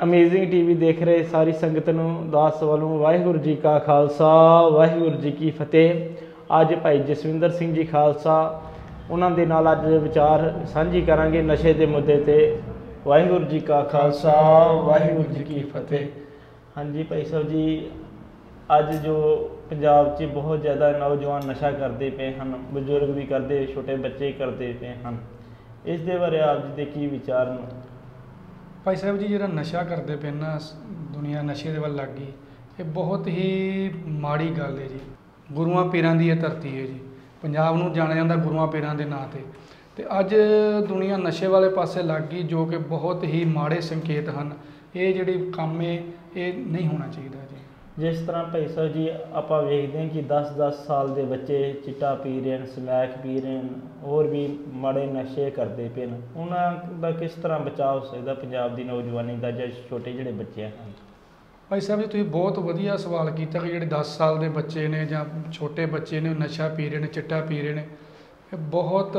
Amazing TV ਦੇਖ ਰਹੇ ਸਾਰੀ ਸੰਗਤ ਨੂੰ ਦਾਸ ਵੱਲੋਂ ਵਾਹਿਗੁਰੂ ਜੀ ਕਾ ਖਾਲਸਾ ਵਾਹਿਗੁਰੂ ਜੀ ਕੀ ਫਤਿਹ। ਅੱਜ ਭਾਈ ਜਸਵਿੰਦਰ ਸਿੰਘ ਜੀ ਖਾਲਸਾ ਉਹਨਾਂ ਦੇ ਨਾਲ ਅੱਜ ਵਿਚਾਰ ਸਾਂਝੀ ਕਰਾਂਗੇ ਨਸ਼ੇ ਦੇ ਮੁੱਦੇ ਤੇ। ਵਾਹਿਗੁਰੂ ਜੀ ਕਾ ਖਾਲਸਾ ਵਾਹਿਗੁਰੂ ਜੀ ਕੀ ਫਤਿਹ। ਹਾਂਜੀ ਭਾਈ ਸਾਹਿਬ ਜੀ, ਅੱਜ ਜੋ ਪੰਜਾਬ 'ਚ ਬਹੁਤ ਜ਼ਿਆਦਾ ਨੌਜਵਾਨ ਨਸ਼ਾ ਕਰਦੇ ਪਏ ਹਨ, ਬਜ਼ੁਰਗ ਵੀ ਕਰਦੇ, ਛੋਟੇ ਬੱਚੇ ਕਰਦੇ ਪਏ ਹਨ, ਇਸ ਦੇ ਬਾਰੇ ਆਪ ਜੀ ਦੇ ਕੀ ਵਿਚਾਰ ਨੇ? ਭਾਈ ਸਾਹਿਬ ਜੀ, ਜਿਹੜਾ ਨਸ਼ਾ ਕਰਦੇ ਪਏ ਨਾ, ਦੁਨੀਆ ਨਸ਼ੇ ਦੇ ਵੱਲ ਲੱਗ ਗਈ, ਇਹ ਬਹੁਤ ਹੀ ਮਾੜੀ ਗੱਲ ਹੈ ਜੀ। ਗੁਰੂਆਂ ਪੀਰਾਂ ਦੀ ਇਹ ਧਰਤੀ ਹੈ ਜੀ। ਪੰਜਾਬ ਨੂੰ ਜਾਣਿਆ ਜਾਂਦਾ ਗੁਰੂਆਂ ਪੀਰਾਂ ਦੇ ਨਾਂ 'ਤੇ, ਅਤੇ ਅੱਜ ਦੁਨੀਆ ਨਸ਼ੇ ਵਾਲੇ ਪਾਸੇ ਲੱਗ ਗਈ, ਜੋ ਕਿ ਬਹੁਤ ਹੀ ਮਾੜੇ ਸੰਕੇਤ ਹਨ। ਇਹ ਜਿਹੜੀ ਕੰਮ ਹੈ ਇਹ ਨਹੀਂ ਹੋਣਾ ਚਾਹੀਦਾ ਜੀ। ਜਿਸ ਤਰ੍ਹਾਂ ਭਾਈ ਸਾਹਿਬ ਜੀ ਆਪਾਂ ਵੇਖਦੇ ਹਾਂ ਕਿ 10-10 ਸਾਲ ਦੇ ਬੱਚੇ ਚਿੱਟਾ ਪੀ ਰਹੇ ਹਨ, ਸਮੈਕ ਪੀ ਰਹੇ ਹਨ, ਹੋਰ ਵੀ ਮਾੜੇ ਨਸ਼ੇ ਕਰਦੇ ਪਏ ਨੇ। ਉਹਨਾਂ ਦਾ ਕਿਸ ਤਰ੍ਹਾਂ ਬਚਾਅ ਹੋ ਸਕਦਾ ਪੰਜਾਬ ਦੀ ਨੌਜਵਾਨੀ ਦਾ, ਜਾਂ ਛੋਟੇ ਜਿਹੜੇ ਬੱਚੇ ਹਨ? ਭਾਈ ਸਾਹਿਬ ਜੀ, ਤੁਸੀਂ ਬਹੁਤ ਵਧੀਆ ਸਵਾਲ ਕੀਤਾ ਕਿ ਜਿਹੜੇ 10 ਸਾਲ ਦੇ ਬੱਚੇ ਨੇ ਜਾਂ ਛੋਟੇ ਬੱਚੇ ਨੇ, ਉਹ ਨਸ਼ਾ ਪੀ ਰਹੇ ਨੇ, ਚਿੱਟਾ ਪੀ ਰਹੇ ਨੇ। ਇਹ ਬਹੁਤ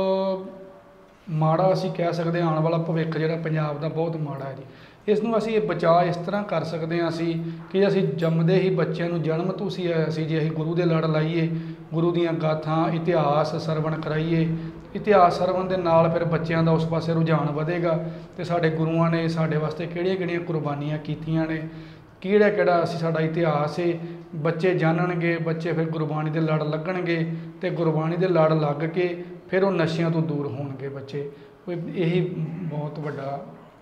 ਮਾੜਾ, ਅਸੀਂ ਕਹਿ ਸਕਦੇ ਆਉਣ ਵਾਲਾ ਭਵਿੱਖ ਜਿਹੜਾ ਪੰਜਾਬ ਦਾ ਬਹੁਤ ਮਾੜਾ ਹੈ ਜੀ। ਇਸ ਨੂੰ ਅਸੀਂ ਇਹ ਬਚਾਅ ਇਸ ਤਰ੍ਹਾਂ ਕਰ ਸਕਦੇ ਹਾਂ ਅਸੀਂ ਕਿ ਅਸੀਂ ਜੰਮਦੇ ਹੀ ਬੱਚਿਆਂ ਨੂੰ ਜਨਮ ਤੋਂ ਅਸੀਂ ਜੇ ਅਸੀਂ ਗੁਰੂ ਦੇ ਲੜ ਲਾਈਏ, ਗੁਰੂ ਦੀਆਂ ਗਾਥਾਂ, ਇਤਿਹਾਸ ਸਰਵਣ ਕਰਾਈਏ। ਇਤਿਹਾਸ ਸਰਵਣ ਦੇ ਨਾਲ ਫਿਰ ਬੱਚਿਆਂ ਦਾ ਉਸ ਪਾਸੇ ਰੁਝਾਨ ਵਧੇਗਾ ਅਤੇ ਸਾਡੇ ਗੁਰੂਆਂ ਨੇ ਸਾਡੇ ਵਾਸਤੇ ਕਿਹੜੀਆਂ-ਕਿਹੜੀਆਂ ਕੁਰਬਾਨੀਆਂ ਕੀਤੀਆਂ ਨੇ, ਕਿਹੜਾ ਅਸੀਂ ਸਾਡਾ ਇਤਿਹਾਸ ਹੈ, ਬੱਚੇ ਜਾਣਨਗੇ। ਬੱਚੇ ਫਿਰ ਗੁਰਬਾਣੀ ਦੇ ਲੜ ਲੱਗਣਗੇ ਅਤੇ ਗੁਰਬਾਣੀ ਦੇ ਲੜ ਲੱਗ ਕੇ ਫਿਰ ਉਹ ਨਸ਼ਿਆਂ ਤੋਂ ਦੂਰ ਹੋਣਗੇ ਬੱਚੇ। ਇਹੀ ਬਹੁਤ ਵੱਡਾ।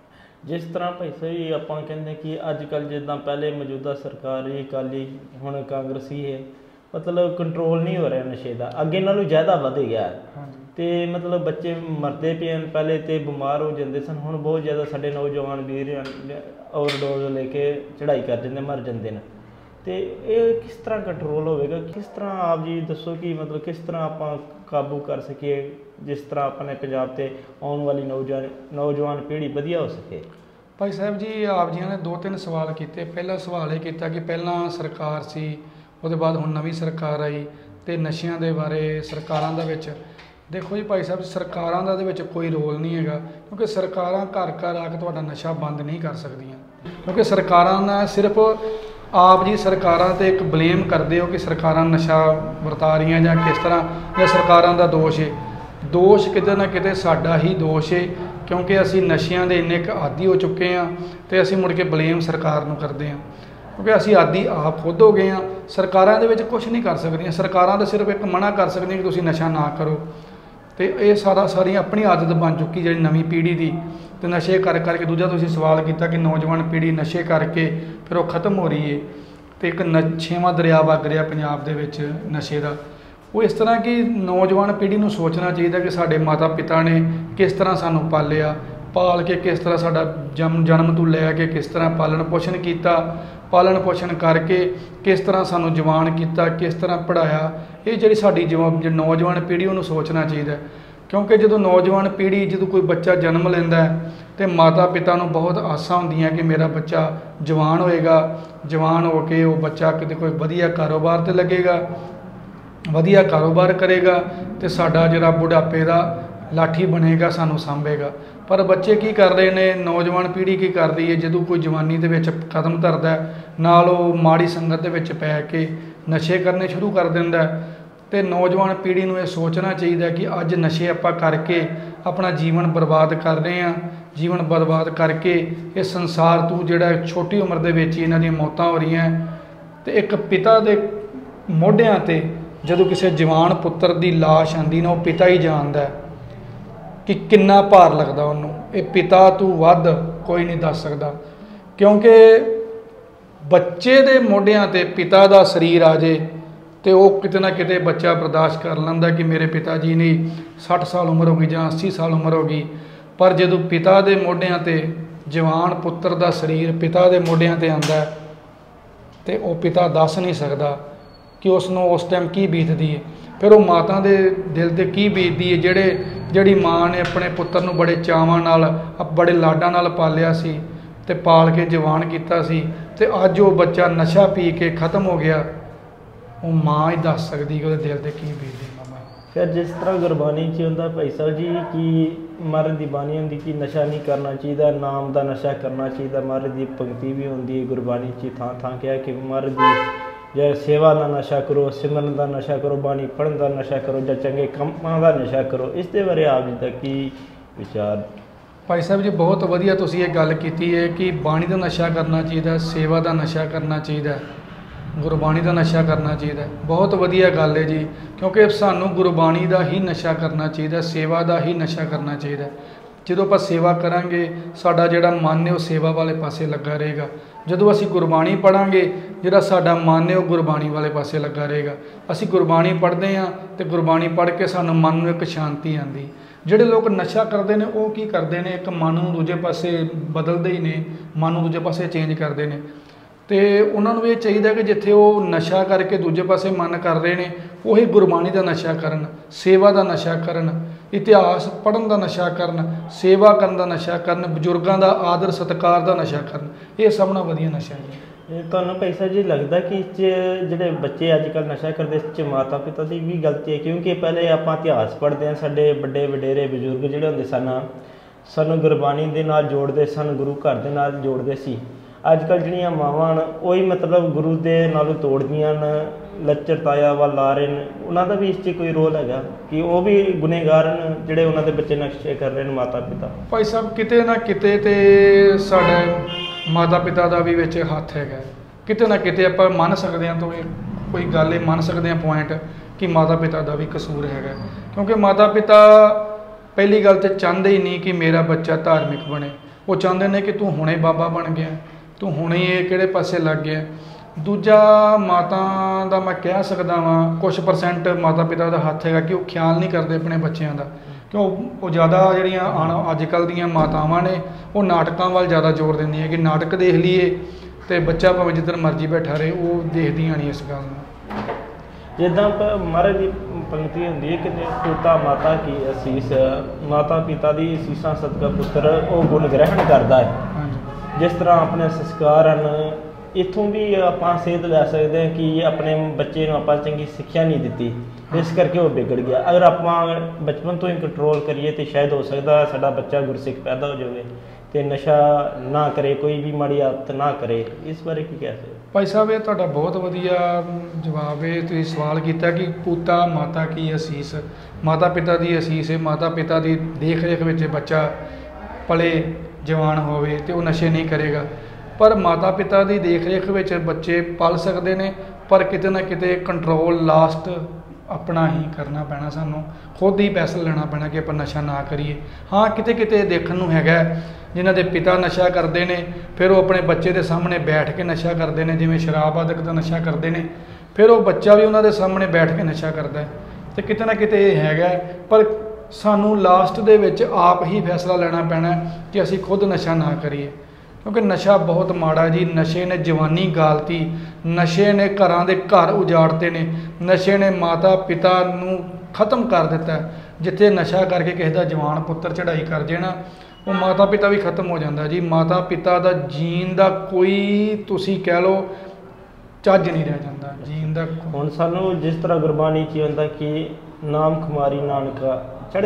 ਜਿਸ ਤਰ੍ਹਾਂ ਭਾਈ ਸਾਹਿਬ ਆਪਾਂ ਕਹਿੰਦੇ ਕਿ ਅੱਜ ਕੱਲ੍ਹ ਜਿੱਦਾਂ ਪਹਿਲੇ ਮੌਜੂਦਾ ਸਰਕਾਰ ਅਕਾਲੀ, ਹੁਣ ਕਾਂਗਰਸੀ ਹੈ, ਮਤਲਬ ਕੰਟਰੋਲ ਨਹੀਂ ਹੋ ਰਿਹਾ ਨਸ਼ੇ ਦਾ, ਅੱਗੇ ਨਾਲੋਂ ਜ਼ਿਆਦਾ ਵੱਧ ਗਿਆ ਅਤੇ ਮਤਲਬ ਬੱਚੇ ਮਰਦੇ ਪਏ ਹਨ। ਪਹਿਲੇ ਤਾਂ ਬਿਮਾਰ ਹੋ ਜਾਂਦੇ ਸਨ, ਹੁਣ ਬਹੁਤ ਜ਼ਿਆਦਾ ਸਾਡੇ ਨੌਜਵਾਨ ਵੀਰ ਓਵਰਡੋਜ਼ ਲੈ ਕੇ ਚੜ੍ਹਾਈ ਕਰ ਜਾਂਦੇ, ਮਰ ਜਾਂਦੇ ਨੇ। ਅਤੇ ਇਹ ਕਿਸ ਤਰ੍ਹਾਂ ਕੰਟਰੋਲ ਹੋਵੇਗਾ? ਕਿਸ ਤਰ੍ਹਾਂ ਆਪ ਜੀ ਦੱਸੋ ਕਿ ਮਤਲਬ ਕਿਸ ਤਰ੍ਹਾਂ ਆਪਾਂ ਕਾਬੂ ਕਰ ਸਕੀਏ, ਜਿਸ ਤਰ੍ਹਾਂ ਆਪਣੇ ਪੰਜਾਬ 'ਤੇ ਆਉਣ ਵਾਲੀ ਨੌਜਵਾਨ ਪੀੜ੍ਹੀ ਵਧੀਆ ਹੋ ਸਕੇ? ਭਾਈ ਸਾਹਿਬ ਜੀ, ਆਪ ਜੀ ਨੇ 2-3 ਸਵਾਲ ਕੀਤੇ। ਪਹਿਲਾ ਸਵਾਲ ਇਹ ਕੀਤਾ ਕਿ ਪਹਿਲਾਂ ਸਰਕਾਰ ਸੀ, ਉਹਦੇ ਬਾਅਦ ਹੁਣ ਨਵੀਂ ਸਰਕਾਰ ਆਈ ਅਤੇ ਨਸ਼ਿਆਂ ਦੇ ਬਾਰੇ ਸਰਕਾਰਾਂ ਦਾ ਵਿੱਚ ਦੇਖੋ ਜੀ ਭਾਈ ਸਾਹਿਬ, ਸਰਕਾਰਾਂ ਦਾ ਇਹਦੇ ਵਿੱਚ ਕੋਈ ਰੋਲ ਨਹੀਂ ਹੈਗਾ, ਕਿਉਂਕਿ ਸਰਕਾਰਾਂ ਘਰ ਘਰ ਆ ਕੇ ਤੁਹਾਡਾ ਨਸ਼ਾ ਬੰਦ ਨਹੀਂ ਕਰ ਸਕਦੀਆਂ। ਕਿਉਂਕਿ ਸਰਕਾਰਾਂ ਨਾਲ ਸਿਰਫ ਆਪ ਜੀ ਸਰਕਾਰਾਂ 'ਤੇ ਇੱਕ ਬਲੇਮ ਕਰਦੇ ਹੋ ਕਿ ਸਰਕਾਰਾਂ ਨਸ਼ਾ ਵਰਤਾ ਰਹੀਆਂ ਜਾਂ ਕਿਸ ਤਰ੍ਹਾਂ, ਜਾਂ ਸਰਕਾਰਾਂ ਦਾ ਦੋਸ਼ ਹੈ। ਦੋਸ਼ ਕਿਤੇ ਨਾ ਕਿਤੇ ਸਾਡਾ ਹੀ ਦੋਸ਼ ਹੈ, ਕਿਉਂਕਿ ਅਸੀਂ ਨਸ਼ਿਆਂ ਦੇ ਇੰਨੇ ਕੁ ਆਦੀ ਹੋ ਚੁੱਕੇ ਹਾਂ ਅਤੇ ਅਸੀਂ ਮੁੜ ਕੇ ਬਲੇਮ ਸਰਕਾਰ ਨੂੰ ਕਰਦੇ ਹਾਂ, ਕਿਉਂਕਿ ਅਸੀਂ ਆਦੀ ਆਪ ਖੁਦ ਹੋ ਗਏ ਹਾਂ। ਸਰਕਾਰਾਂ ਦੇ ਵਿੱਚ ਕੁਛ ਨਹੀਂ ਕਰ ਸਕਦੀਆਂ। ਸਰਕਾਰਾਂ ਤਾਂ ਸਿਰਫ ਇੱਕ ਮਨਾ ਕਰ ਸਕਦੀਆਂ ਕਿ ਤੁਸੀਂ ਨਸ਼ਾ ਨਾ ਕਰੋ, ਅਤੇ ਇਹ ਸਾਰੀ ਆਪਣੀ ਆਦਤ ਬਣ ਚੁੱਕੀ ਜਿਹੜੀ ਨਵੀਂ ਪੀੜ੍ਹੀ ਦੀ। ਅਤੇ ਨਸ਼ੇ ਕਰਕੇ ਦੂਜਾ ਤੁਸੀਂ ਸਵਾਲ ਕੀਤਾ ਕਿ ਨੌਜਵਾਨ ਪੀੜ੍ਹੀ ਨਸ਼ੇ ਕਰਕੇ ਫਿਰ ਉਹ ਖ਼ਤਮ ਹੋ ਰਹੀ ਹੈ, ਅਤੇ ਇੱਕ 6ਵਾਂ ਦਰਿਆ ਵਗ ਰਿਹਾ ਪੰਜਾਬ ਦੇ ਵਿੱਚ ਨਸ਼ੇ ਦਾ। ਉਹ ਇਸ ਤਰ੍ਹਾਂ ਕਿ ਨੌਜਵਾਨ ਪੀੜ੍ਹੀ ਨੂੰ ਸੋਚਣਾ ਚਾਹੀਦਾ ਕਿ ਸਾਡੇ ਮਾਤਾ ਪਿਤਾ ਨੇ ਕਿਸ ਤਰ੍ਹਾਂ ਸਾਨੂੰ ਪਾਲਿਆ, ਪਾਲ ਕੇ ਕਿਸ ਤਰ੍ਹਾਂ ਸਾਡਾ ਜਨਮ ਤੋਂ ਲੈ ਕੇ ਕਿਸ ਤਰ੍ਹਾਂ ਪਾਲਣ ਪੋਸ਼ਣ ਕੀਤਾ, ਪਾਲਣ ਪੋਸ਼ਣ ਕਰਕੇ ਕਿਸ ਤਰ੍ਹਾਂ ਸਾਨੂੰ ਜਵਾਨ ਕੀਤਾ, ਕਿਸ ਤਰ੍ਹਾਂ ਪੜ੍ਹਾਇਆ। ਇਹ ਜਿਹੜੀ ਸਾਡੀ ਨੌਜਵਾਨ ਪੀੜ੍ਹੀ ਉਹਨੂੰ ਸੋਚਣਾ ਚਾਹੀਦਾ, ਕਿਉਂਕਿ ਜਦੋਂ ਨੌਜਵਾਨ ਪੀੜ੍ਹੀ, ਜਦੋਂ ਕੋਈ ਬੱਚਾ ਜਨਮ ਲੈਂਦਾ ਅਤੇ ਮਾਤਾ ਪਿਤਾ ਨੂੰ ਬਹੁਤ ਆਸਾਂ ਹੁੰਦੀਆਂ ਕਿ ਮੇਰਾ ਬੱਚਾ ਜਵਾਨ ਹੋਏਗਾ, ਜਵਾਨ ਹੋ ਕੇ ਉਹ ਬੱਚਾ ਕਿਤੇ ਕੋਈ ਵਧੀਆ ਕਾਰੋਬਾਰ 'ਤੇ ਲੱਗੇਗਾ, ਵਧੀਆ ਕਾਰੋਬਾਰ ਕਰੇਗਾ ਅਤੇ ਸਾਡਾ ਜਿਹੜਾ ਬੁਢਾਪੇ ਦਾ ਲਾਠੀ ਬਣੇਗਾ, ਸਾਨੂੰ ਸਾਂਭੇਗਾ। ਪਰ ਬੱਚੇ ਕੀ ਕਰ ਰਹੇ ਨੇ, ਨੌਜਵਾਨ ਪੀੜ੍ਹੀ ਕੀ ਕਰਦੀ ਹੈ, ਜਦੋਂ ਕੋਈ ਜਵਾਨੀ ਦੇ ਵਿੱਚ ਕਦਮ ਧਰਦਾ ਨਾਲ ਉਹ ਮਾੜੀ ਸੰਗਤ ਦੇ ਵਿੱਚ ਪੈ ਕੇ ਨਸ਼ੇ ਕਰਨੇ ਸ਼ੁਰੂ ਕਰ ਦਿੰਦਾ। ਅਤੇ ਨੌਜਵਾਨ ਪੀੜ੍ਹੀ ਨੂੰ ਇਹ ਸੋਚਣਾ ਚਾਹੀਦਾ ਕਿ ਅੱਜ ਨਸ਼ੇ ਆਪਾਂ ਕਰਕੇ ਆਪਣਾ ਜੀਵਨ ਬਰਬਾਦ ਕਰ ਰਹੇ ਹਾਂ। ਜੀਵਨ ਬਰਬਾਦ ਕਰਕੇ ਇਹ ਸੰਸਾਰ ਤੋਂ ਜਿਹੜਾ ਛੋਟੀ ਉਮਰ ਦੇ ਵਿੱਚ ਹੀ ਇਹਨਾਂ ਦੀਆਂ ਮੌਤਾਂ ਹੋ ਰਹੀਆਂ। ਅਤੇ ਇੱਕ ਪਿਤਾ ਦੇ ਮੋਢਿਆਂ 'ਤੇ ਜਦੋਂ ਕਿਸੇ ਜਵਾਨ ਪੁੱਤਰ ਦੀ ਲਾਸ਼ ਆਉਂਦੀ ਨਾ, ਉਹ ਪਿਤਾ ਹੀ ਜਾਣਦਾ ਕਿ ਕਿੰਨਾ ਭਾਰ ਲੱਗਦਾ ਉਹਨੂੰ। ਇਹ ਪਿਤਾ ਤੋਂ ਵੱਧ ਕੋਈ ਨਹੀਂ ਦੱਸ ਸਕਦਾ, ਕਿਉਂਕਿ ਬੱਚੇ ਦੇ ਮੋਢਿਆਂ 'ਤੇ ਪਿਤਾ ਦਾ ਸਰੀਰ ਆ ਜੇ ਅਤੇ ਉਹ ਕਿਤੇ ਨਾ ਕਿਤੇ ਬੱਚਾ ਬਰਦਾਸ਼ਤ ਕਰ ਲੈਂਦਾ ਕਿ ਮੇਰੇ ਪਿਤਾ ਜੀ ਦੀ 60 ਸਾਲ ਉਮਰ ਹੋ ਗਈ ਜਾਂ 80 ਸਾਲ ਉਮਰ ਹੋ ਗਈ। ਪਰ ਜਦੋਂ ਪਿਤਾ ਦੇ ਮੋਢਿਆਂ 'ਤੇ ਜਵਾਨ ਪੁੱਤਰ ਦਾ ਸਰੀਰ ਪਿਤਾ ਦੇ ਮੋਢਿਆਂ 'ਤੇ ਆਉਂਦਾ ਅਤੇ ਉਹ ਪਿਤਾ ਦੱਸ ਨਹੀਂ ਸਕਦਾ ਕਿ ਉਸ ਨੂੰ ਉਸ ਟਾਈਮ ਕੀ ਬੀਤਦੀ ਹੈ। ਫਿਰ ਉਹ ਮਾਤਾ ਦੇ ਦਿਲ 'ਤੇ ਕੀ ਬੀਤਦੀ ਹੈ, ਜਿਹੜੀ ਮਾਂ ਨੇ ਆਪਣੇ ਪੁੱਤਰ ਨੂੰ ਬੜੇ ਚਾਵਾਂ ਨਾਲ, ਬੜੇ ਲਾਡਾਂ ਨਾਲ ਪਾਲਿਆ ਸੀ ਅਤੇ ਪਾਲ ਕੇ ਜਵਾਨ ਕੀਤਾ ਸੀ, ਅਤੇ ਅੱਜ ਉਹ ਬੱਚਾ ਨਸ਼ਾ ਪੀ ਕੇ ਖ਼ਤਮ ਹੋ ਗਿਆ। ਉਹ ਮਾਂ ਹੀ ਦੱਸ ਸਕਦੀ ਕਿ ਉਹਦੇ ਦਿਲ 'ਤੇ ਕੀ ਬੀਤਦੀ। ਮਾਮਾ ਫਿਰ ਜਿਸ ਤਰ੍ਹਾਂ ਗੁਰਬਾਣੀ 'ਚ ਹੁੰਦਾ ਭਾਈ ਸਾਹਿਬ ਜੀ ਕਿ ਮਹਾਰਾਜ ਦੀ ਬਾਣੀ ਹੁੰਦੀ ਕਿ ਨਸ਼ਾ ਨਹੀਂ ਕਰਨਾ ਚਾਹੀਦਾ, ਨਾਮ ਦਾ ਨਸ਼ਾ ਕਰਨਾ ਚਾਹੀਦਾ। ਮਹਾਰਾਜ ਦੀ ਪੰਕਤੀ ਵੀ ਹੁੰਦੀ ਹੈ ਗੁਰਬਾਣੀ 'ਚ ਥਾਂ ਥਾਂ ਕਿਹਾ ਕਿ ਮਹਾਰਾਜ ਦੀ ਜਾਂ ਸੇਵਾ ਦਾ ਨਸ਼ਾ ਕਰੋ, ਸਿਮਰਨ ਦਾ ਨਸ਼ਾ ਕਰੋ, ਬਾਣੀ ਪੜ੍ਹਨ ਦਾ ਨਸ਼ਾ ਕਰੋ, ਜਾਂ ਚੰਗੇ ਕੰਮਾਂ ਦਾ ਨਸ਼ਾ ਕਰੋ। ਇਸ ਦੇ ਬਾਰੇ ਆਪ ਜੀ ਦਾ ਕੀ ਵਿਚਾਰ? ਭਾਈ ਸਾਹਿਬ ਜੀ ਬਹੁਤ ਵਧੀਆ ਤੁਸੀਂ ਇਹ ਗੱਲ ਕੀਤੀ ਹੈ ਕਿ ਬਾਣੀ ਦਾ ਨਸ਼ਾ ਕਰਨਾ ਚਾਹੀਦਾ, ਸੇਵਾ ਦਾ ਨਸ਼ਾ ਕਰਨਾ ਚਾਹੀਦਾ, ਗੁਰਬਾਣੀ ਦਾ ਨਸ਼ਾ ਕਰਨਾ ਚਾਹੀਦਾ। ਬਹੁਤ ਵਧੀਆ ਗੱਲ ਹੈ ਜੀ, ਕਿਉਂਕਿ ਸਾਨੂੰ ਗੁਰਬਾਣੀ ਦਾ ਹੀ ਨਸ਼ਾ ਕਰਨਾ ਚਾਹੀਦਾ, ਸੇਵਾ ਦਾ ਹੀ ਨਸ਼ਾ ਕਰਨਾ ਚਾਹੀਦਾ। ਜਦੋਂ ਆਪਾਂ ਸੇਵਾ ਕਰਾਂਗੇ ਸਾਡਾ ਜਿਹੜਾ ਮਨ ਹੈ ਉਹ ਸੇਵਾ ਵਾਲੇ ਪਾਸੇ ਲੱਗਾ ਰਹੇਗਾ। ਜਦੋਂ ਅਸੀਂ ਗੁਰਬਾਣੀ ਪੜ੍ਹਾਂਗੇ ਜਿਹੜਾ ਸਾਡਾ ਮਨ ਹੈ ਉਹ ਗੁਰਬਾਣੀ ਵਾਲੇ ਪਾਸੇ ਲੱਗਾ ਰਹੇਗਾ। ਅਸੀਂ ਗੁਰਬਾਣੀ ਪੜ੍ਹਦੇ ਹਾਂ ਅਤੇ ਗੁਰਬਾਣੀ ਪੜ੍ਹ ਕੇ ਸਾਨੂੰ ਮਨ ਨੂੰ ਇੱਕ ਸ਼ਾਂਤੀ ਆਉਂਦੀ। ਜਿਹੜੇ ਲੋਕ ਨਸ਼ਾ ਕਰਦੇ ਨੇ ਉਹ ਕੀ ਕਰਦੇ ਨੇ, ਇੱਕ ਮਨ ਨੂੰ ਦੂਜੇ ਪਾਸੇ ਬਦਲਦੇ ਹੀ ਨੇ, ਮਨ ਨੂੰ ਦੂਜੇ ਪਾਸੇ ਚੇਂਜ ਕਰਦੇ ਨੇ। ਅਤੇ ਉਹਨਾਂ ਨੂੰ ਇਹ ਚਾਹੀਦਾ ਕਿ ਜਿੱਥੇ ਉਹ ਨਸ਼ਾ ਕਰਕੇ ਦੂਜੇ ਪਾਸੇ ਮਨ ਕਰ ਰਹੇ ਨੇ ਉਹੀ ਗੁਰਬਾਣੀ ਦਾ ਨਸ਼ਾ ਕਰਨ, ਸੇਵਾ ਦਾ ਨਸ਼ਾ ਕਰਨ, ਇਤਿਹਾਸ ਪੜ੍ਹਨ ਦਾ ਨਸ਼ਾ ਕਰਨ, ਸੇਵਾ ਕਰਨ ਦਾ ਨਸ਼ਾ ਕਰਨ, ਬਜ਼ੁਰਗਾਂ ਦਾ ਆਦਰ ਸਤਿਕਾਰ ਦਾ ਨਸ਼ਾ ਕਰਨ। ਇਹ ਸਭ ਨਾਲੋਂ ਵਧੀਆ ਨਸ਼ਾ ਹੈ। ਤੁਹਾਨੂੰ ਭਾਈ ਸਾਹਿਬ ਜੀ ਲੱਗਦਾ ਕਿ ਇਸ 'ਚ ਜਿਹੜੇ ਬੱਚੇ ਅੱਜ ਕੱਲ੍ਹ ਨਸ਼ਾ ਕਰਦੇ ਇਸ 'ਚ ਮਾਤਾ ਪਿਤਾ ਦੀ ਵੀ ਗਲਤੀ ਹੈ? ਕਿਉਂਕਿ ਪਹਿਲੇ ਆਪਾਂ ਇਤਿਹਾਸ ਪੜ੍ਹਦੇ ਹਾਂ, ਸਾਡੇ ਵੱਡੇ ਵਡੇਰੇ ਬਜ਼ੁਰਗ ਜਿਹੜੇ ਹੁੰਦੇ ਸਨ ਸਾਨੂੰ ਗੁਰਬਾਣੀ ਦੇ ਨਾਲ ਜੋੜਦੇ ਸਨ, ਗੁਰੂ ਘਰ ਦੇ ਨਾਲ ਜੋੜਦੇ ਸੀ। ਅੱਜ ਕੱਲ੍ਹ ਜਿਹੜੀਆਂ ਮਾਵਾਂ ਹਨ ਉਹੀ ਮਤਲਬ ਗੁਰੂ ਦੇ ਨਾਲੋਂ ਤੋੜਦੀਆਂ ਹਨ, ਲੱਚਰਤਾਇਆ ਵੱਲ ਲਾ ਰਹੇ ਨੇ। ਉਹਨਾਂ ਦਾ ਵੀ ਇਸ 'ਚ ਕੋਈ ਰੋਲ ਹੈਗਾ ਕਿ ਉਹ ਵੀ ਗੁਨੇਗਾਰ ਹਨ ਜਿਹੜੇ ਉਹਨਾਂ ਦੇ ਬੱਚੇ ਨਸ਼ੇ ਕਰ ਰਹੇ ਨੇ ਮਾਤਾ ਪਿਤਾ? ਭਾਈ ਸਾਹਿਬ ਕਿਤੇ ਨਾ ਕਿਤੇ ਤੇ ਸਾਡੇ ਮਾਤਾ ਪਿਤਾ ਦਾ ਵੀ ਵਿੱਚ ਹੱਥ ਹੈਗਾ। ਕਿਤੇ ਨਾ ਕਿਤੇ ਆਪਾਂ ਮੰਨ ਸਕਦੇ ਹਾਂ, ਤੋਂ ਕੋਈ ਗੱਲ ਇਹ ਮੰਨ ਸਕਦੇ ਹਾਂ ਪੁਆਇੰਟ ਕਿ ਮਾਤਾ ਪਿਤਾ ਦਾ ਵੀ ਕਸੂਰ ਹੈਗਾ। ਕਿਉਂਕਿ ਮਾਤਾ ਪਿਤਾ ਪਹਿਲੀ ਗੱਲ ਤਾਂ ਚਾਹੁੰਦੇ ਹੀ ਨਹੀਂ ਕਿ ਮੇਰਾ ਬੱਚਾ ਧਾਰਮਿਕ ਬਣੇ। ਉਹ ਚਾਹੁੰਦੇ ਨੇ ਕਿ ਤੂੰ ਹੁਣੇ ਬਾਬਾ ਬਣ ਗਿਆ, ਤੂੰ ਹੁਣੇ ਇਹ ਕਿਹੜੇ ਪਾਸੇ ਲੱਗ ਗਿਆ। ਦੂਜਾ ਮਾਤਾ ਦਾ ਮੈਂ ਕਹਿ ਸਕਦਾ ਵਾਂ ਕੁਛ % ਮਾਤਾ ਪਿਤਾ ਦਾ ਹੱਥ ਹੈਗਾ ਕਿ ਉਹ ਖਿਆਲ ਨਹੀਂ ਕਰਦੇ ਆਪਣੇ ਬੱਚਿਆਂ ਦਾ। ਕਿਉਂ ਉਹ ਜ਼ਿਆਦਾ ਜਿਹੜੀਆਂ ਅੱਜ ਕੱਲ੍ਹ ਦੀਆਂ ਮਾਤਾਵਾਂ ਨੇ ਉਹ ਨਾਟਕਾਂ ਵੱਲ ਜ਼ਿਆਦਾ ਜ਼ੋਰ ਦਿੰਦੀਆਂ ਕਿ ਨਾਟਕ ਦੇਖ ਲਈਏ ਅਤੇ ਬੱਚਾ ਭਾਵੇਂ ਜਿੱਧਰ ਮਰਜ਼ੀ ਬੈਠਾ ਰਹੇ, ਉਹ ਦੇਖਦੀਆਂ ਨਹੀਂ ਇਸ ਗੱਲ ਨੂੰ। ਜਿੱਦਾਂ ਮਹਾਰਾਜ ਦੀ ਪੰਕਤੀ ਹੁੰਦੀ ਹੈ ਕਿ ਪਿਤਾ ਮਾਤਾ ਕੀ ਅਸੀਸ, ਮਾਤਾ ਪਿਤਾ ਦੀ ਅਸੀਸਾਂ ਸਦਕਾ ਪੁੱਤਰ ਉਹ ਗੁਣ ਗ੍ਰਹਿਣ ਕਰਦਾ ਹੈ। ਜਿਸ ਤਰ੍ਹਾਂ ਆਪਣੇ ਸੰਸਕਾਰ ਹਨ, ਇੱਥੋਂ ਵੀ ਆਪਾਂ ਸੇਧ ਲੈ ਸਕਦੇ ਹਾਂ ਕਿ ਆਪਣੇ ਬੱਚੇ ਨੂੰ ਆਪਾਂ ਚੰਗੀ ਸਿੱਖਿਆ ਨਹੀਂ ਦਿੱਤੀ, ਇਸ ਕਰਕੇ ਉਹ ਵਿਗੜ ਗਿਆ। ਅਗਰ ਆਪਾਂ ਬਚਪਨ ਤੋਂ ਹੀ ਕੰਟਰੋਲ ਕਰੀਏ ਤਾਂ ਸ਼ਾਇਦ ਹੋ ਸਕਦਾ ਸਾਡਾ ਬੱਚਾ ਗੁਰਸਿੱਖ ਪੈਦਾ ਹੋ ਜਾਵੇ ਅਤੇ ਨਸ਼ਾ ਨਾ ਕਰੇ, ਕੋਈ ਵੀ ਮਾੜੀ ਆਦਤ ਨਾ ਕਰੇ। ਇਸ ਬਾਰੇ ਕੀ ਕਹਿ ਸਕਦੇ? ਭਾਈ ਸਾਹਿਬ ਇਹ ਤੁਹਾਡਾ ਬਹੁਤ ਵਧੀਆ ਜਵਾਬ ਹੈ। ਤੁਸੀਂ ਸਵਾਲ ਕੀਤਾ ਕਿ ਪਿਤਾ ਮਾਤਾ ਕੀ ਅਸੀਸ, ਮਾਤਾ ਪਿਤਾ ਦੀ ਅਸੀਸ ਹੈ। ਮਾਤਾ ਪਿਤਾ ਦੀ ਦੇਖ ਰੇਖ ਵਿੱਚ ਬੱਚਾ ਪਲੇ ਜਵਾਨ ਹੋਵੇ ਅਤੇ ਉਹ ਨਸ਼ੇ ਨਹੀਂ ਕਰੇਗਾ। ਪਰ ਮਾਤਾ ਪਿਤਾ ਦੀ ਦੇਖ ਰੇਖ ਵਿੱਚ ਬੱਚੇ ਪਲ ਸਕਦੇ ਨੇ, ਪਰ ਕਿਤੇ ਨਾ ਕਿਤੇ ਕੰਟਰੋਲ ਲਾਸਟ ਆਪਣਾ ਹੀ ਕਰਨਾ ਪੈਣਾ। ਸਾਨੂੰ ਖੁਦ ਹੀ ਫੈਸਲਾ ਲੈਣਾ ਪੈਣਾ ਕਿ ਆਪਾਂ ਨਸ਼ਾ ਨਾ ਕਰੀਏ। ਹਾਂ ਕਿਤੇ ਕਿਤੇ ਦੇਖਣ ਨੂੰ ਹੈਗਾ ਜਿਨ੍ਹਾਂ ਦੇ ਪਿਤਾ ਨਸ਼ਾ ਕਰਦੇ ਨੇ, ਫਿਰ ਉਹ ਆਪਣੇ ਬੱਚੇ ਦੇ ਸਾਹਮਣੇ ਬੈਠ ਕੇ ਨਸ਼ਾ ਕਰਦੇ ਨੇ, ਜਿਵੇਂ ਸ਼ਰਾਬ ਆਦਿਕ ਦਾ ਨਸ਼ਾ ਕਰਦੇ ਨੇ, ਫਿਰ ਉਹ ਬੱਚਾ ਵੀ ਉਹਨਾਂ ਦੇ ਸਾਹਮਣੇ ਬੈਠ ਕੇ ਨਸ਼ਾ ਕਰਦਾ ਹੈ। ਅਤੇ ਕਿਤੇ ਨਾ ਕਿਤੇ ਇਹ ਹੈਗਾ, ਪਰ ਸਾਨੂੰ ਲਾਸਟ ਦੇ ਵਿੱਚ ਆਪ ਹੀ ਫੈਸਲਾ ਲੈਣਾ ਪੈਣਾ ਕਿ ਅਸੀਂ ਖੁਦ ਨਸ਼ਾ ਨਾ ਕਰੀਏ। ਕਿਉਂਕਿ ਨਸ਼ਾ ਬਹੁਤ ਮਾੜਾ ਜੀ। ਨਸ਼ੇ ਨੇ ਜਵਾਨੀ ਗਾਲਤੀ, ਨਸ਼ੇ ਨੇ ਘਰਾਂ ਦੇ ਘਰ ਉਜਾੜਤੇ ਨੇ, ਨਸ਼ੇ ਨੇ ਮਾਤਾ ਪਿਤਾ ਨੂੰ ਖਤਮ ਕਰ ਦਿੱਤਾ। ਜਿੱਥੇ ਨਸ਼ਾ ਕਰਕੇ ਕਿਸੇ ਦਾ ਜਵਾਨ ਪੁੱਤਰ ਚੜ੍ਹਾਈ ਕਰ ਜੇ ਨਾ, ਉਹ ਮਾਤਾ ਪਿਤਾ ਵੀ ਖਤਮ ਹੋ ਜਾਂਦਾ ਜੀ। ਮਾਤਾ ਪਿਤਾ ਦਾ ਜੀਣ ਦਾ ਕੋਈ ਤੁਸੀਂ ਕਹਿ ਲਓ ਚੱਜ ਨਹੀਂ ਰਹਿ ਜਾਂਦਾ ਜੀਣ ਦਾ। ਹੁਣ ਸਾਨੂੰ ਜਿਸ ਤਰ੍ਹਾਂ ਗੁਰਬਾਣੀ 'ਚ ਹੁੰਦਾ ਕਿ ਨਾਮ ਖੁਮਾਰੀ ਨਾਨਕਾ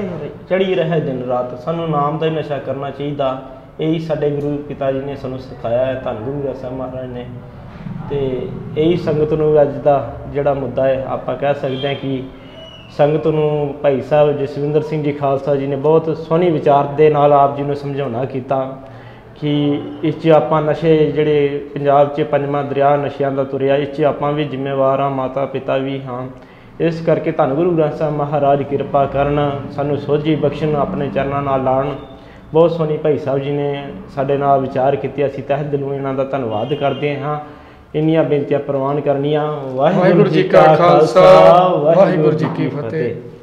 ਚੜ੍ਹੀ ਰਹੇ ਦਿਨ ਰਾਤ, ਸਾਨੂੰ ਨਾਮ ਦਾ ਹੀ ਨਸ਼ਾ ਕਰਨਾ ਚਾਹੀਦਾ। ਇਹੀ ਸਾਡੇ ਗੁਰੂ ਪਿਤਾ ਜੀ ਨੇ ਸਾਨੂੰ ਸਿਖਾਇਆ ਹੈ, ਧੰਨ ਗੁਰੂ ਗ੍ਰੰਥ ਸਾਹਿਬ ਮਹਾਰਾਜ ਨੇ। ਅਤੇ ਇਹੀ ਸੰਗਤ ਨੂੰ ਅੱਜ ਦਾ ਜਿਹੜਾ ਮੁੱਦਾ ਹੈ ਆਪਾਂ ਕਹਿ ਸਕਦੇ ਹਾਂ ਕਿ ਸੰਗਤ ਨੂੰ ਭਾਈ ਸਾਹਿਬ ਜਸਵਿੰਦਰ ਸਿੰਘ ਜੀ ਖਾਲਸਾ ਜੀ ਨੇ ਬਹੁਤ ਸੋਹਣੀ ਵਿਚਾਰ ਦੇ ਨਾਲ ਆਪ ਜੀ ਨੂੰ ਸਮਝਾਉਣਾ ਕੀਤਾ ਕਿ ਇਸ 'ਚ ਆਪਾਂ ਨਸ਼ੇ ਜਿਹੜੇ ਪੰਜਾਬ 'ਚ ਪੰਜਵਾਂ ਦਰਿਆ ਨਸ਼ਿਆਂ ਦਾ ਤੁਰਿਆ, ਇਸ 'ਚ ਆਪਾਂ ਵੀ ਜ਼ਿੰਮੇਵਾਰ ਹਾਂ, ਮਾਤਾ ਪਿਤਾ ਵੀ ਹਾਂ। ਇਸ ਕਰਕੇ ਧੰਨ ਗੁਰੂ ਗ੍ਰੰਥ ਸਾਹਿਬ ਮਹਾਰਾਜ ਕਿਰਪਾ ਕਰਨ, ਸਾਨੂੰ ਸੋਝੀ ਬਖਸ਼ਣ, ਆਪਣੇ ਚਰਨਾਂ ਨਾਲ ਲਾਉਣ। ਬਹੁਤ ਸੋਹਣੀ ਭਾਈ ਸਾਹਿਬ ਜੀ ਨੇ ਸਾਡੇ ਨਾਲ ਵਿਚਾਰ ਕੀਤੇ, ਅਸੀਂ ਤਹਿ ਦਿਲੋਂ ਇਹਨਾਂ ਦਾ ਧੰਨਵਾਦ ਕਰਦੇ ਹਾਂ। ਇੰਨੀਆਂ ਬੇਨਤੀਆਂ ਪ੍ਰਵਾਨ ਕਰਨੀਆਂ। ਵਾਹਿਗੁਰੂ ਜੀ ਕਾ ਖਾਲਸਾ, ਵਾਹਿਗੁਰੂ ਜੀ ਕੀ ਫਤਿਹ।